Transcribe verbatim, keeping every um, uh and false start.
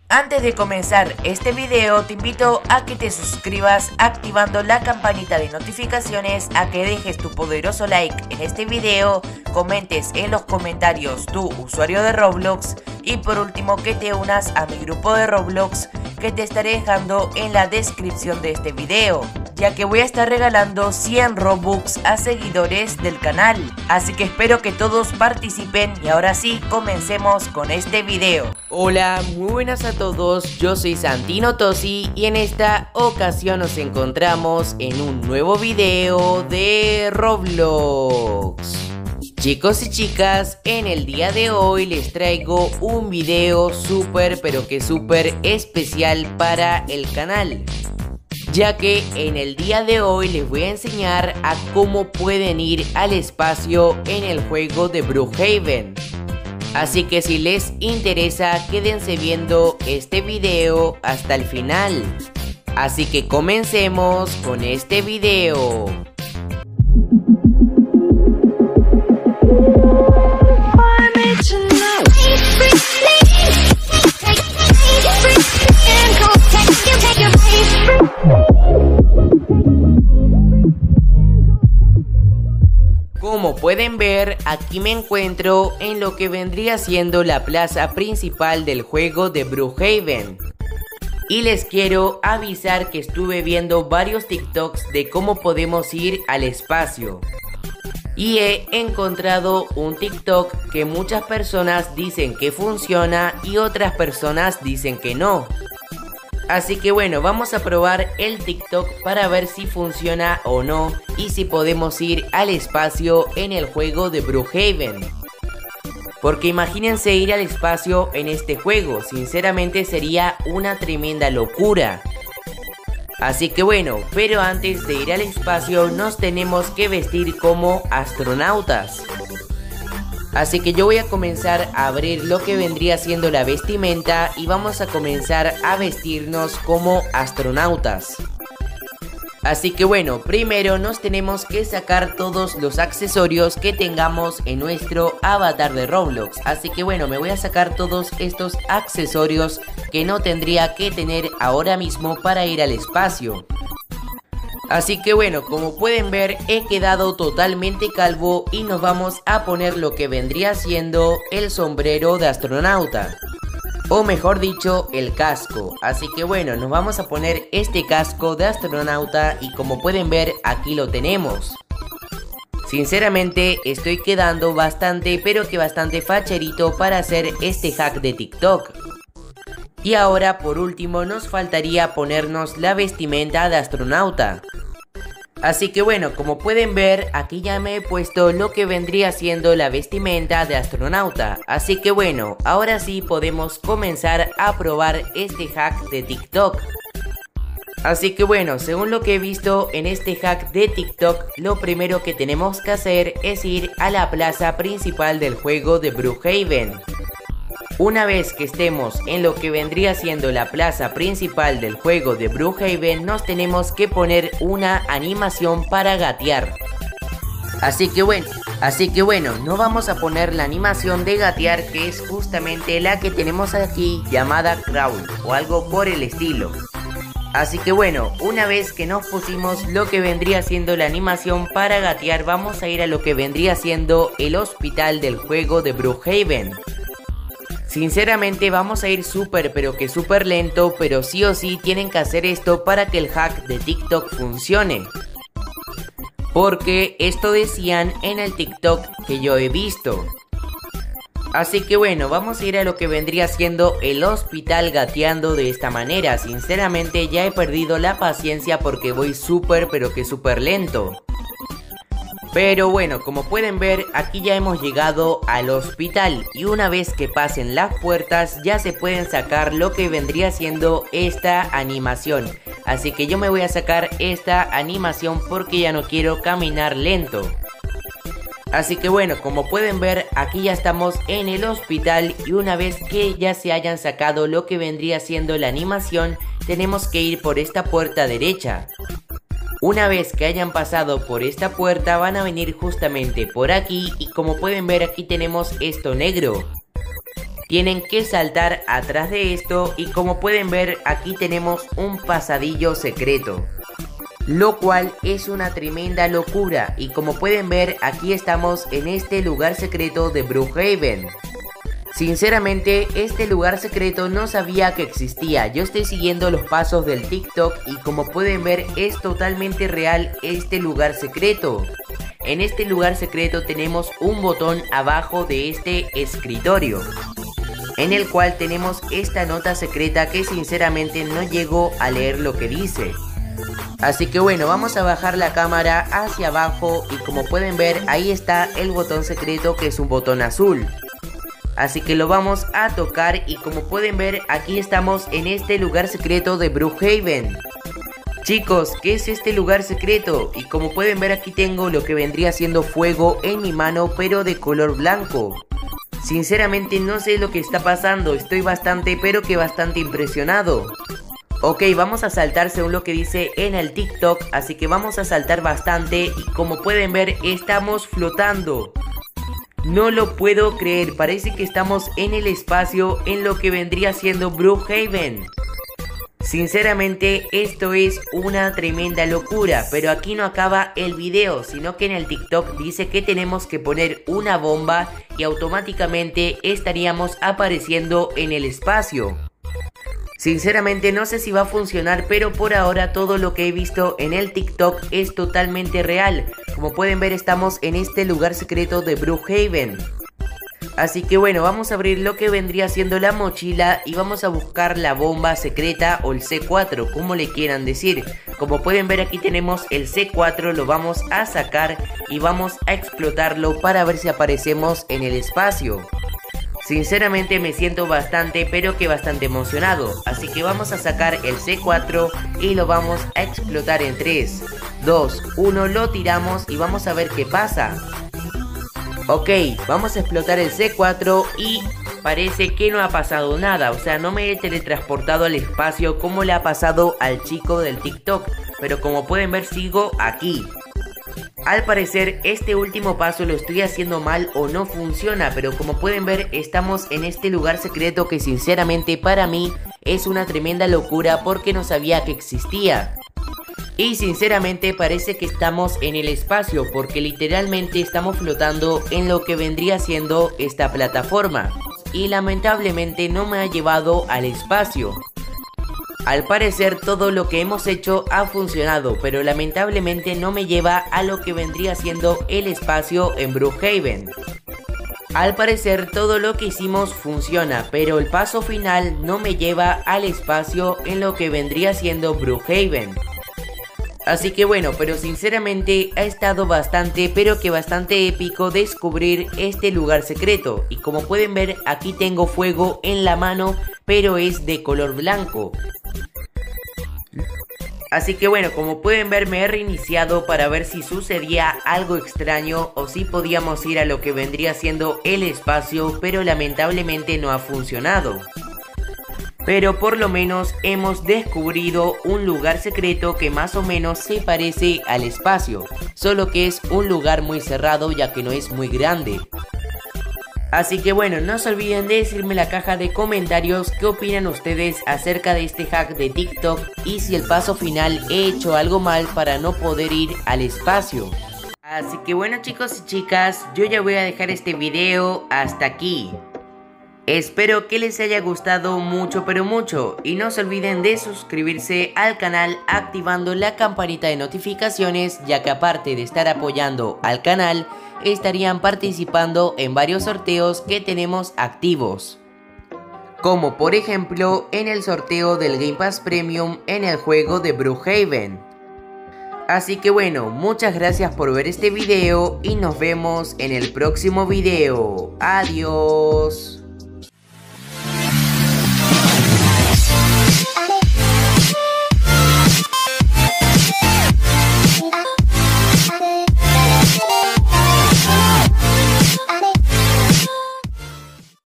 Antes de comenzar este video, te invito a que te suscribas activando la campanita de notificaciones, a que dejes tu poderoso like en este video, comentes en los comentarios tu usuario de Roblox y por último que te unas a mi grupo de Roblox que te estaré dejando en la descripción de este video, ya que voy a estar regalando cien Robux a seguidores del canal, así que espero que todos participen y ahora sí, comencemos con este video. Hola, muy buenas a todos, yo soy Santino Tosi y en esta ocasión nos encontramos en un nuevo video de Roblox. Chicos y chicas, en el día de hoy les traigo un video súper pero que súper especial para el canal, ya que en el día de hoy les voy a enseñar a cómo pueden ir al espacio en el juego de Brookhaven. Así que si les interesa, quédense viendo este video hasta el final. Así que comencemos con este video. Como pueden ver, aquí me encuentro en lo que vendría siendo la plaza principal del juego de Brookhaven. Y les quiero avisar que estuve viendo varios TikToks de cómo podemos ir al espacio. Y he encontrado un TikTok que muchas personas dicen que funciona y otras personas dicen que no. Así que bueno, vamos a probar el TikTok para ver si funciona o no y si podemos ir al espacio en el juego de Brookhaven. Porque imagínense ir al espacio en este juego, sinceramente sería una tremenda locura. Así que bueno, pero antes de ir al espacio nos tenemos que vestir como astronautas. Así que yo voy a comenzar a abrir lo que vendría siendo la vestimenta y vamos a comenzar a vestirnos como astronautas. Así que bueno, primero nos tenemos que sacar todos los accesorios que tengamos en nuestro avatar de Roblox. Así que bueno, me voy a sacar todos estos accesorios que no tendría que tener ahora mismo para ir al espacio. Así que bueno, como pueden ver, he quedado totalmente calvo y nos vamos a poner lo que vendría siendo el sombrero de astronauta. O mejor dicho, el casco. Así que bueno, nos vamos a poner este casco de astronauta y como pueden ver, aquí lo tenemos. Sinceramente, estoy quedando bastante, pero que bastante facherito para hacer este hack de TikTok. Y ahora, por último, nos faltaría ponernos la vestimenta de astronauta. Así que bueno, como pueden ver, aquí ya me he puesto lo que vendría siendo la vestimenta de astronauta. Así que bueno, ahora sí podemos comenzar a probar este hack de TikTok. Así que bueno, según lo que he visto en este hack de TikTok, lo primero que tenemos que hacer es ir a la plaza principal del juego de Brookhaven. Una vez que estemos en lo que vendría siendo la plaza principal del juego de Brookhaven, nos tenemos que poner una animación para gatear. Así que bueno, así que bueno, no vamos a poner la animación de gatear, que es justamente la que tenemos aquí llamada crawl o algo por el estilo. Así que bueno, una vez que nos pusimos lo que vendría siendo la animación para gatear, vamos a ir a lo que vendría siendo el hospital del juego de Brookhaven. Sinceramente vamos a ir súper pero que súper lento, pero sí o sí tienen que hacer esto para que el hack de TikTok funcione. Porque esto decían en el TikTok que yo he visto. Así que bueno, vamos a ir a lo que vendría siendo el hospital gateando de esta manera. Sinceramente ya he perdido la paciencia porque voy súper pero que súper lento. Pero bueno, como pueden ver, aquí ya hemos llegado al hospital y una vez que pasen las puertas ya se pueden sacar lo que vendría siendo esta animación. Así que yo me voy a sacar esta animación porque ya no quiero caminar lento. Así que bueno, como pueden ver, aquí ya estamos en el hospital y una vez que ya se hayan sacado lo que vendría siendo la animación, tenemos que ir por esta puerta derecha. Una vez que hayan pasado por esta puerta van a venir justamente por aquí y como pueden ver aquí tenemos esto negro. tienen que saltar atrás de esto y como pueden ver aquí tenemos un pasadillo secreto, lo cual es una tremenda locura y como pueden ver aquí estamos en este lugar secreto de Brookhaven. Sinceramente este lugar secreto no sabía que existía, yo estoy siguiendo los pasos del TikTok y como pueden ver es totalmente real este lugar secreto. En este lugar secreto tenemos un botón abajo de este escritorio, en el cual tenemos esta nota secreta que sinceramente no llego a leer lo que dice. Así que bueno, vamos a bajar la cámara hacia abajo y como pueden ver ahí está el botón secreto que es un botón azul. Así que lo vamos a tocar y como pueden ver aquí estamos en este lugar secreto de Brookhaven. Chicos, ¿qué es este lugar secreto? Y como pueden ver aquí tengo lo que vendría siendo fuego en mi mano pero de color blanco. Sinceramente no sé lo que está pasando, estoy bastante pero que bastante impresionado. Ok, vamos a saltar según lo que dice en el TikTok, así que vamos a saltar bastante y como pueden ver estamos flotando. No lo puedo creer, parece que estamos en el espacio en lo que vendría siendo Brookhaven. Sinceramente esto es una tremenda locura, pero aquí no acaba el video, sino que en el TikTok dice que tenemos que poner una bomba y automáticamente estaríamos apareciendo en el espacio. Sinceramente no sé si va a funcionar, pero por ahora todo lo que he visto en el TikTok es totalmente real. Como pueden ver estamos en este lugar secreto de Brookhaven. Así que bueno, vamos a abrir lo que vendría siendo la mochila y vamos a buscar la bomba secreta o el C cuatro, como le quieran decir. Como pueden ver aquí tenemos el C cuatro, lo vamos a sacar y vamos a explotarlo para ver si aparecemos en el espacio. Sinceramente me siento bastante pero que bastante emocionado, así que vamos a sacar el C cuatro y lo vamos a explotar en tres, dos, uno, lo tiramos y vamos a ver qué pasa. Ok, vamos a explotar el C cuatro y parece que no ha pasado nada, o sea no me he teletransportado al espacio como le ha pasado al chico del TikTok, pero como pueden ver sigo aquí. Al parecer este último paso lo estoy haciendo mal o no funciona, pero como pueden ver estamos en este lugar secreto que sinceramente para mí es una tremenda locura porque no sabía que existía. Y sinceramente parece que estamos en el espacio porque literalmente estamos flotando en lo que vendría siendo esta plataforma. Y lamentablemente no me ha llevado al espacio. Al parecer todo lo que hemos hecho ha funcionado, pero lamentablemente no me lleva a lo que vendría siendo el espacio en Brookhaven. Al parecer todo lo que hicimos funciona, pero el paso final no me lleva al espacio en lo que vendría siendo Brookhaven. Así que bueno, pero sinceramente ha estado bastante pero que bastante épico descubrir este lugar secreto. Y como pueden ver aquí tengo fuego en la mano pero es de color blanco. Así que bueno, como pueden ver me he reiniciado para ver si sucedía algo extraño o si podíamos ir a lo que vendría siendo el espacio, pero lamentablemente no ha funcionado. Pero por lo menos hemos descubrido un lugar secreto que más o menos se parece al espacio, solo que es un lugar muy cerrado ya que no es muy grande. Así que bueno, no se olviden de decirme en la caja de comentarios qué opinan ustedes acerca de este hack de TikTok y si el paso final he hecho algo mal para no poder ir al espacio. Así que bueno chicos y chicas, yo ya voy a dejar este video hasta aquí. Espero que les haya gustado mucho pero mucho y no se olviden de suscribirse al canal activando la campanita de notificaciones, ya que aparte de estar apoyando al canal estarían participando en varios sorteos que tenemos activos, como por ejemplo en el sorteo del Game Pass Premium en el juego de Brookhaven. Así que bueno, muchas gracias por ver este video y nos vemos en el próximo video. Adiós.